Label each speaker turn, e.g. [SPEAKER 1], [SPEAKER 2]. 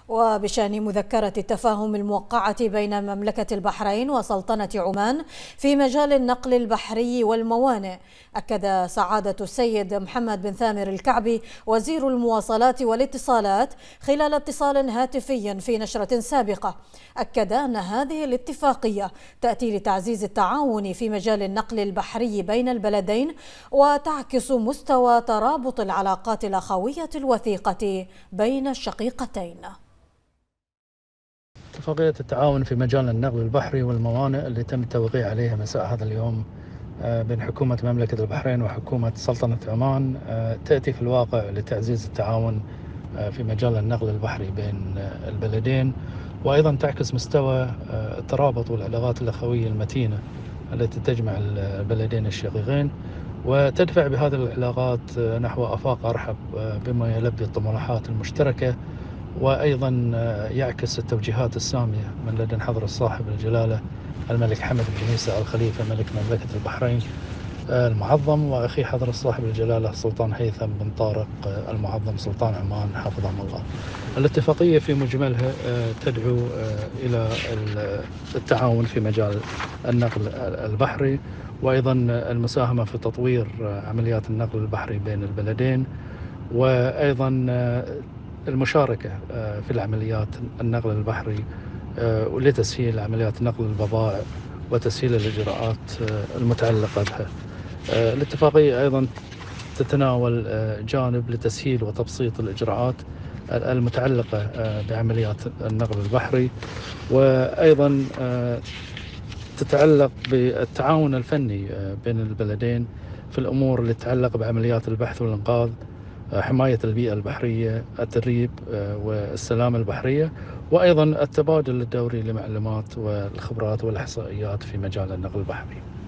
[SPEAKER 1] وبشأن مذكرة التفاهم الموقعة بين مملكة البحرين وسلطنة عمان في مجال النقل البحري والموانئ، أكد سعادة السيد محمد بن ثامر الكعبي وزير المواصلات والاتصالات خلال اتصال هاتفي في نشرة سابقة، أكد أن هذه الاتفاقية تأتي لتعزيز التعاون في مجال النقل البحري بين البلدين وتعكس مستوى ترابط العلاقات الأخوية الوثيقة بين الشقيقتين.
[SPEAKER 2] اتفاقية التعاون في مجال النقل البحري والموانئ اللي تم التوقيع عليها مساء هذا اليوم بين حكومة مملكة البحرين وحكومة سلطنة عمان تأتي في الواقع لتعزيز التعاون في مجال النقل البحري بين البلدين، وأيضا تعكس مستوى الترابط والعلاقات الأخوية المتينة التي تجمع البلدين الشقيقين، وتدفع بهذه العلاقات نحو آفاق أرحب بما يلبي الطموحات المشتركة، وأيضا يعكس التوجيهات السامية من لدن حضرة صاحب الجلالة الملك حمد بن عيسى آل خليفة ملك مملكة البحرين المعظم، وأخي حضرة صاحب الجلالة السلطان هيثم بن طارق المعظم سلطان عمان حفظهم الله. الاتفاقية في مجملها تدعو إلى التعاون في مجال النقل البحري، وأيضا المساهمة في تطوير عمليات النقل البحري بين البلدين، وأيضا المشاركة في العمليات النقل البحري ولتسهيل عمليات نقل البضائع وتسهيل الإجراءات المتعلقة بها. الاتفاقية أيضا تتناول جانب لتسهيل وتبسيط الإجراءات المتعلقة بعمليات النقل البحري، وأيضا تتعلق بالتعاون الفني بين البلدين في الأمور اللي تتعلق بعمليات البحث والإنقاذ، حماية البيئة البحرية، التدريب والسلامة البحرية، وأيضا التبادل الدوري للمعلومات والخبرات والإحصائيات في مجال النقل البحري.